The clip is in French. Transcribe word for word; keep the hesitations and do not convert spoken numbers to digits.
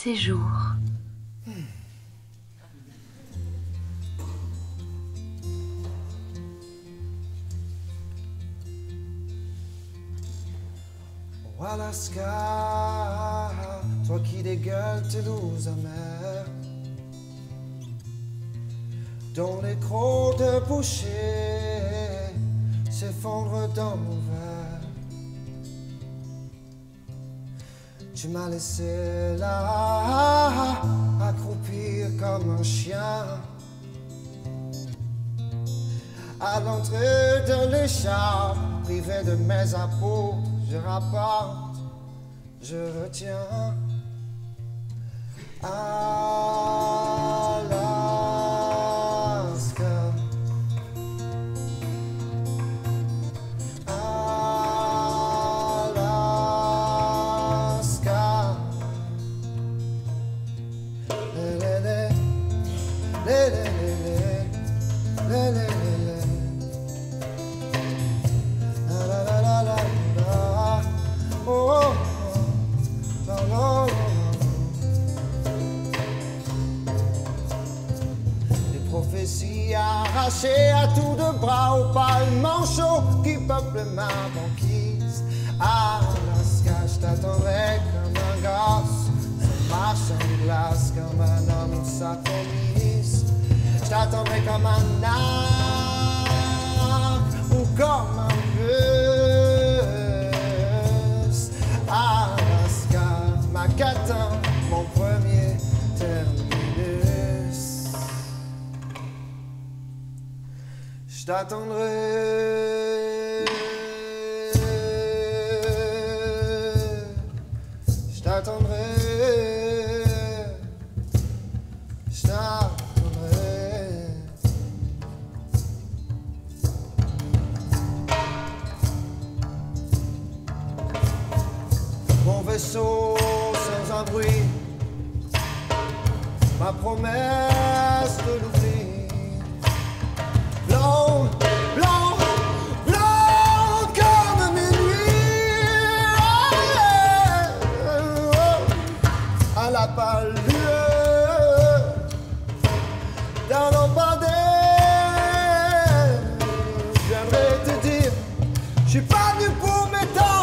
séjour. Oh Alaska, toi qui dégueules tes loups amers, dont les crocs de boucher s'effondrent dans mon verre. Tu m'as laissé là, accroupir comme un chien, à l'entrée de l'écharpe, privé de mes apôtres. Je rapporte, je retiens. Alaska, Alaska, le le le, le le le, le le le. Prophétie arrachée à tour de bras aux pâles manchots qui peuplent ma banquise. Alaska, je t'attendrai comme un gosse, ça marche en glace comme un homme en sa commise. Je t'attendrai comme un arc ou comme un bus. Alaska, ma catin, mon premier terminus. Je t'attendrai, je t'attendrai, je t'attendrai. Mon vaisseau sans un bruit, ma promesse de l'oubli. Blanc, blanc, blanc comme minuit, à la pâle lueur d'un lampadaire. J'aimerais te dire, je suis pas venu pour m'étendre.